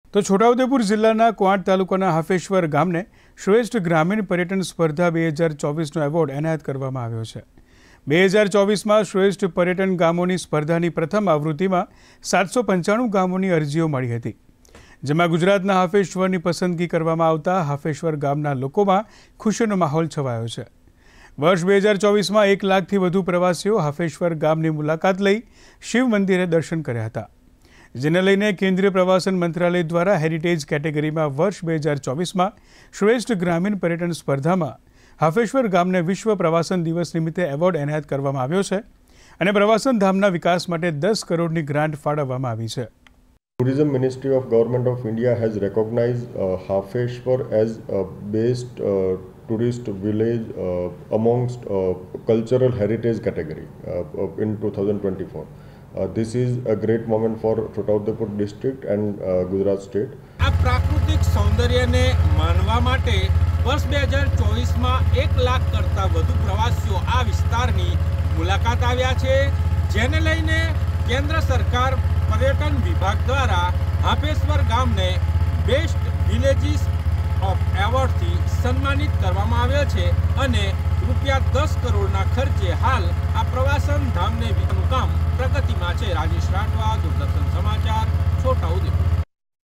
તો છોટાઉદેપુર જિલ્લાના ક્વાંટ તાલુકાના હાફેશ્વર ગામને શ્રેષ્ઠ ગ્રામીણ પર્યટન સ્પર્ધા 2024નો એવોર્ડ એનાયત કરવામાં આવ્યો છે। 2024માં શ્રેષ્ઠ પર્યટન ગામોની સ્પર્ધાની પ્રથમ આવૃત્તિમાં 795 ગામોની અરજીઓ મળી હતી, જેમાં ગુજરાતના હાફેશ્વરની પસંદગી કરવામાં આવતા હાફેશ્વર ગામના લોકોમાં ખુશીનો માહોલ છવાયો છે। વર્ષ 2024માં 1 લાખથી વધુ પ્રવાસીઓ હાફેશ્વર ગામની મુલાકાત લઈ શિવ મંદિરે દર્શન કર્યા હતા, જેને લઈને કેન્દ્રીય પ્રવાસન મંત્રાલય દ્વારા હેરિટેજ કેટેગરીમાં વર્ષ 2024માં શ્રેષ્ઠ ગ્રામીણ પર્યટન સ્પર્ધામાં હાફેશ્વર ગામને વિશ્વ પ્રવાસન દિવસ નિમિત્તે એવોર્ડ એનાયત કરવામાં આવ્યો છે અને પ્રવાસન ધામના વિકાસ માટે 10 કરોડની ગ્રાન્ટ ફાળવવામાં આવી છે। Tourism Ministry of Government of India has recognized Hafeshwar as a best tourist village amongst cultural heritage category in 2024. This is a great moment for Chotaudepur district and Gujarat state. આ પ્રાકૃતિક સૌંદર્યને માણવા માટે વર્ષ 2024માં 1 લાખ કરતા વધુ પ્રવાસીઓ આ વિસ્તારની મુલાકાત આવ્યા છે, જેને લઈને કેન્દ્ર સરકાર પર્યટન વિભાગ દ્વારા હાફેશ્વર ગામને બેસ્ટ વિલેજીસ ઓફ એવોર્ડથી સન્માનિત કરવામાં આવ્યો છે અને રૂપિયા 10 કરોડના ખર્ચે હાલ આ પ્રવાસન ધામને વિકાસનું કામ પ્રગતિમાં છે। રાજેશ રાઠવા, દૂરદર્શન સમાચાર, છોટાઉદેપુર।